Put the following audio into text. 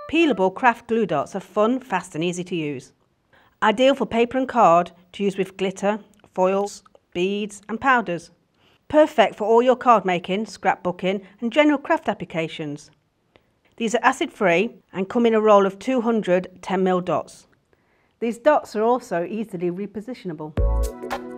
Peelable craft glue dots are fun, fast and easy to use. Ideal for paper and card to use with glitter, foils, beads and powders. Perfect for all your card making, scrapbooking and general craft applications. These are acid free and come in a roll of 200 10mm dots. These dots are also easily repositionable.